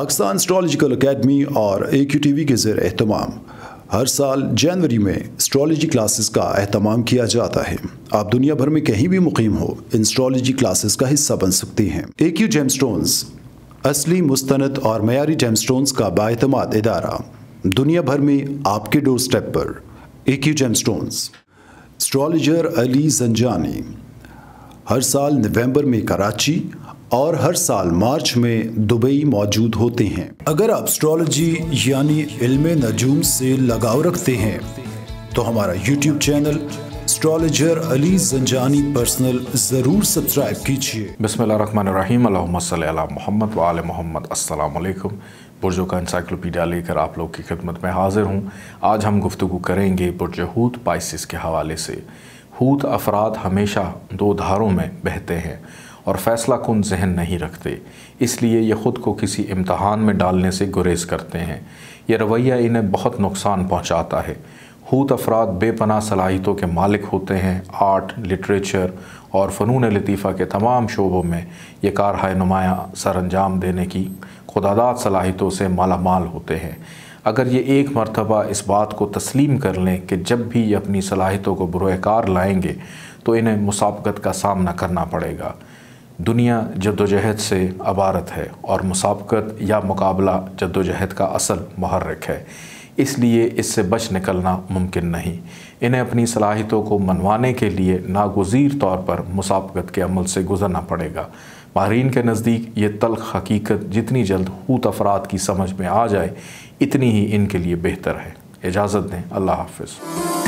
Pakistan astrological academy और AQTV के ज़ेर एहतमाम हर साल जनवरी में एस्ट्रोलॉजी क्लासेस का एहतमाम किया जाता है। आप दुनिया भर में कहीं भी मुकीम हो, इन एस्ट्रोलॉजी क्लासेस का हिस्सा बन सकते हैं। AQ जेमस्टोन्स असली, मुस्तनद और मयारी जेमस्टोन्स का बाएतमाद इदारा, दुनिया भर में आपके डोर स्टेप पर। AQ gemstones. Astrologer Ali Zanjani हर साल नवंबर में कराची और हर साल मार्च में दुबई मौजूद होते हैं। अगर आप एस्ट्रोलॉजी यानी इल्मे नजूम से लगाव रखते हैं तो हमारा YouTube channel astrologer Ali Zanjani personal ज़रूर सब्सक्राइब कीजिए। बिस्मिल्लाहिर्रहमानिर्रहीम, अल्लाहुम्मा सल्ली अला मोहम्मद व आले मोहम्मद। अस्सलाम वालेकुम। बुर्जों का इंसाइक्लोपीडिया लेकर आप लोग की खिदमत में हाजिर हूँ। आज हम गुफ्तगू करेंगे बुर्ज हूत पाइसिस के हवाले से। हूत अफराद हमेशा दो धारों में बहते हैं और फ़ैसला कुन जहन नहीं रखते, इसलिए ये ख़ुद को किसी इम्तहान में डालने से गुरेज करते हैं। यह रवैया इन्हें बहुत नुकसान पहुँचाता है। हूत अफराद बेपनाह सलाहियतों के मालिक होते हैं। आर्ट, लिटरेचर और फ़नून लतीफ़ा के तमाम शोबों में ये कारहाय नुमायाँ सर अंजाम देने की खुदादाद सलाहियतों से मालामाल होते हैं। अगर ये एक मरतबा इस बात को तस्लीम कर लें कि जब भी ये अपनी सलाहियतों को बुरोकार लाएंगे तो इन्हें मुसाबकत का सामना करना पड़ेगा। दुनिया जद्दोजहद से अबारत है और मुसाबकत या मुकाबला जद्दोजहद का असल मुहर्रिक है, इसलिए इससे बच निकलना मुमकिन नहीं। इन्हें अपनी सलाहियतों को मनवाने के लिए नागुज़ीर तौर पर मुसाबकत के अमल से गुजरना पड़ेगा। माहिरीन के नज़दीक ये तल्ख़ हकीकत जितनी जल्द हूत अफराद की समझ में आ जाए इतनी ही इनके लिए बेहतर है। इजाज़त दें। अल्लाह हाफ़िज़।